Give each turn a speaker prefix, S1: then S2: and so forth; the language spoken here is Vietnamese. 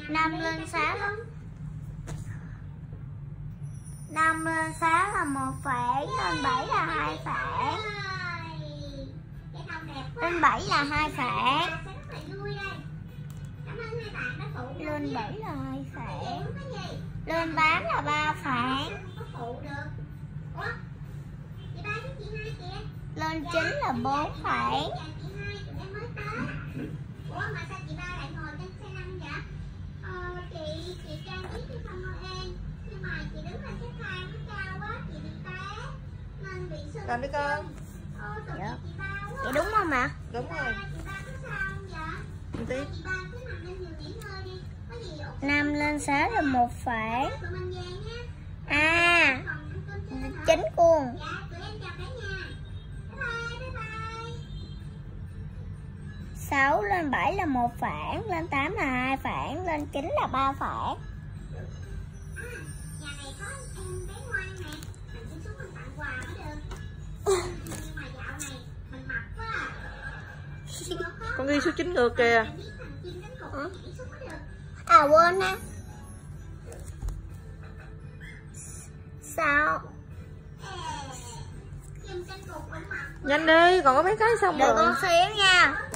S1: 5 lên 6 5 lên 6 là 1 phẩy, lên 7 là 2 phẩy. Lên 7 là 2 phẩy. Lên 7 là 2 phẩy. Lên 8 là 3 phẩy. Lên 9 là 4 phẩy.
S2: Ủa mà sao chị ba lại ngồi trên xe lăn vậy? Chị trang trí cho Sông Noel, nhưng mà chị đứng lên cái thang nó cao quá, chị bị té nên bị sưng.
S3: Làm đi con.
S1: Dạ. Vậy đúng không ạ?
S3: Đúng rồi.
S2: Chị ba có sao không vậy?
S3: Tiếp.
S2: Chị ba cứ nằm lên giường nghỉ ngơi đi. Có gì
S1: 5 lên 6 là 1 phẩy.
S2: tụi mình về nha.
S1: À,
S2: Phòng ăn cơm trưa hả?
S1: 9 cuồng.
S2: Dạ, tụi em chào cả nhà. Bye bye.
S1: 6 lên 7 là 1 phẩy, lên 8 là 2 phẩy, lên 9 là 3 phẩy.
S2: Nhà này có em bé ngoan nè, mình sẽ xuống mình tặng quà mới được. Nhưng mà dạo này mình mập quá à.
S3: Con ghi số 9 ngược kìa.
S2: Em biết thằng chim cánh cụt nhảy xuống mới được.
S1: À quên ha. 6.
S2: Chim cánh cụt cũng mập.
S3: Nhanh đi, còn có mấy cái xong
S1: Đợi
S3: rồi.
S1: con xíu nha.